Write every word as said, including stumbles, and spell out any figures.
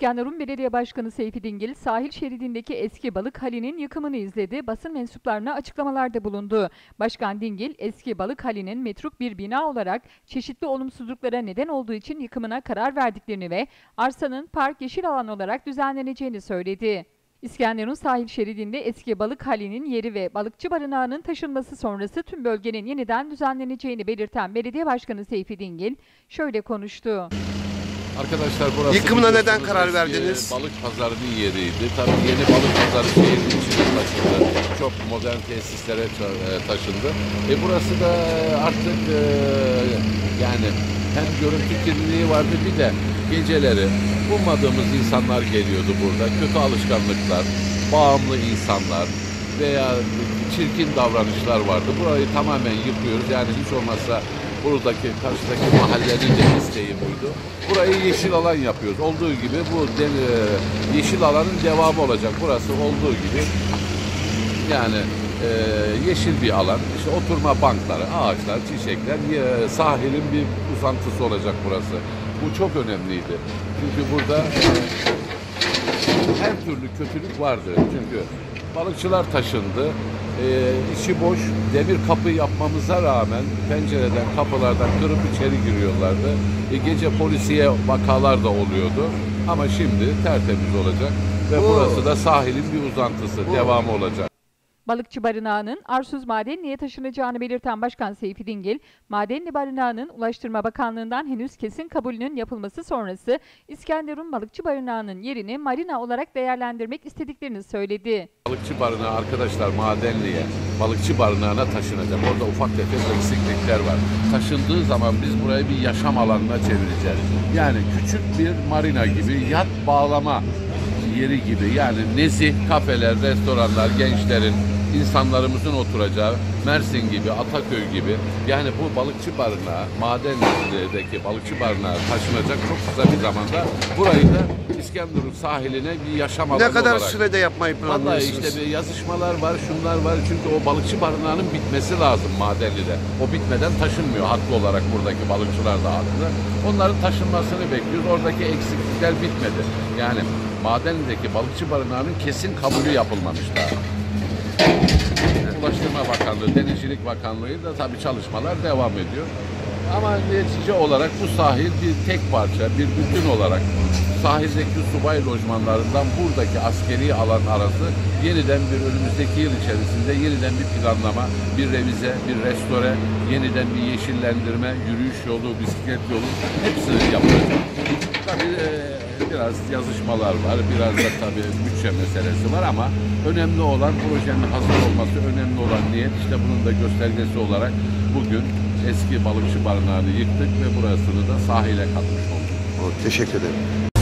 İskenderun Belediye Başkanı Seyfi Dingil, sahil şeridindeki eski balık halinin yıkımını izledi, basın mensuplarına açıklamalarda bulundu. Başkan Dingil, eski balık halinin metruk bir bina olarak çeşitli olumsuzluklara neden olduğu için yıkımına karar verdiklerini ve arsanın park yeşil alan olarak düzenleneceğini söyledi. İskenderun sahil şeridinde eski balık halinin yeri ve balıkçı barınağının taşınması sonrası tüm bölgenin yeniden düzenleneceğini belirten Belediye Başkanı Seyfi Dingil şöyle konuştu. Arkadaşlar, burası yıkımına neden karar verdiniz? Balık pazarının yeriydi. Tabii yeni balık pazarı şehrin içine taşındı. Çok modern tesislere taşındı. E burası da artık e, yani hem görüntü kirliliği vardı, bir de geceleri ummadığımız insanlar geliyordu burada. Kötü alışkanlıklar, bağımlı insanlar veya çirkin davranışlar vardı. Burayı tamamen yıkıyoruz. Yani hiç olmazsa buradaki karşıdaki mahallenin de isteği buydu. Burayı yeşil alan yapıyoruz. Olduğu gibi bu yeşil alanın devamı olacak. Burası olduğu gibi yani e, yeşil bir alan. İşte oturma bankları, ağaçlar, çiçekler, e, sahilin bir uzantısı olacak burası. Bu çok önemliydi. Çünkü burada e, her türlü kötülük vardı. Çünkü balıkçılar taşındı. E, içi boş demir kapı yapmamıza rağmen pencereden, kapılardan kırıp içeri giriyorlardı. E, gece polisiye vakalar da oluyordu. Ama şimdi tertemiz olacak ve bu, burası da sahilin bir uzantısı, bu, devamı olacak. Balıkçı barınağının Arsuz Madenli'ye taşınacağını belirten Başkan Seyfi Dingil, Madenli Barınağı'nın Ulaştırma Bakanlığı'ndan henüz kesin kabulünün yapılması sonrası İskenderun Balıkçı Barınağı'nın yerini marina olarak değerlendirmek istediklerini söyledi. Balıkçı Barınağı arkadaşlar Madenli'ye, Balıkçı Barınağı'na taşınacak. Orada ufak tefek eksiklikler var. Taşındığı zaman biz burayı bir yaşam alanına çevireceğiz. Yani küçük bir marina gibi, yat bağlama yeri gibi, yani nezih kafeler, restoranlar, gençlerin, insanlarımızın oturacağı, Mersin gibi, Ataköy gibi, yani bu balıkçı barınağı, Madenli'deki balıkçı barınağı taşınacak çok kısa bir zamanda. Burayı da İskenderun sahiline bir yaşam alanı olarak. Ne kadar olarak. sürede yapmayı planlıyorsunuz? Vallahi işte bir yazışmalar var, şunlar var. Çünkü o balıkçı barınağının bitmesi lazım Madenli'de. O bitmeden taşınmıyor haklı olarak, buradaki balıkçılar da haklı. Onların taşınmasını bekliyoruz. Oradaki eksiklikler bitmedi. Yani Madenli'deki balıkçı barınağının kesin kabulü yapılmamış daha. Ulaştırma Bakanlığı, Denizcilik Bakanlığı da tabii çalışmalar devam ediyor. Ama netice olarak bu sahil bir tek parça, bir bütün olarak sahildeki subay lojmanlarından buradaki askeri alan arası yeniden bir önümüzdeki yıl içerisinde yeniden bir planlama, bir revize, bir restore, yeniden bir yeşillendirme, yürüyüş yolu, bisiklet yolu hepsini yapacağız. Tabii e, biraz yazışmalar var, biraz da tabii bütçe meselesi var ama önemli olan projenin hazır olması, önemli olan niyet. İşte bunun da göstergesi olarak bugün eski balıkçı barınağını yıktık ve burasını da sahile katmış olduk. Teşekkür ederim.